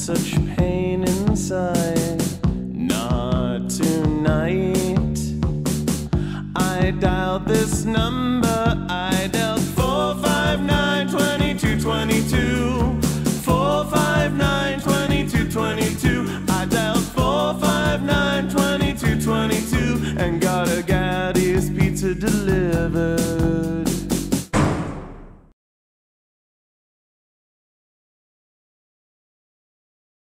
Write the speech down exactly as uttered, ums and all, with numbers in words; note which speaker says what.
Speaker 1: such pain inside. Not tonight. I dialed this number, I dialed four five nine, two two two two.